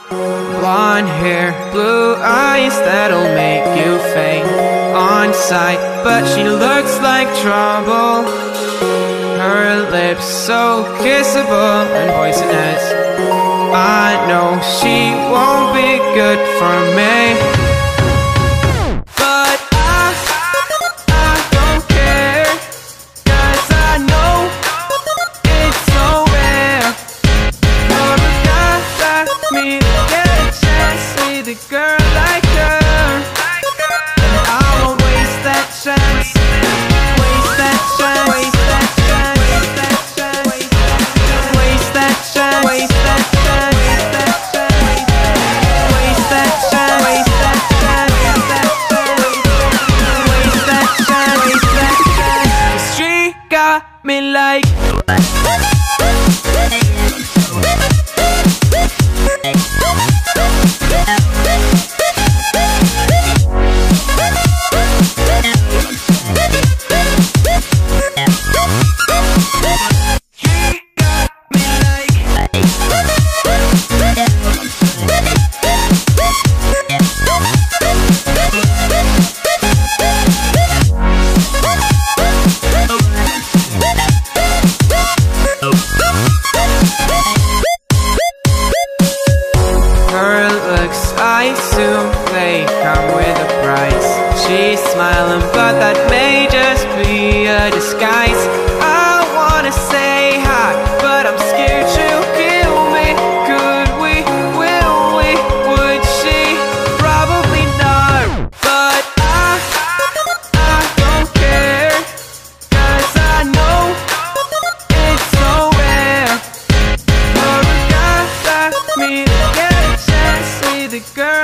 Blonde hair, blue eyes, that'll make you faint on sight. But she looks like trouble. Her lips so kissable and poisonous. I know she won't be good for me. But I don't care, 'cause I know it's so rare for a guy like me to get a chance with a girl like her. And I won't waste that chance. Waste that chance. Waste that chance. Waste that chance. Waste that chance. Waste that chance. Waste that chance. Waste that chance. Waste that chance. Waste that chance. 'Cause she got me like. Her looks, I assume they come with a price. She's smiling, but that may just be a disguise. I wanna say hi, but I'm scared she'll kill me. Could we? Will we? Would she? Probably not. But I don't care, 'cause I know it's so rare for a guy like me to get a chance with a girl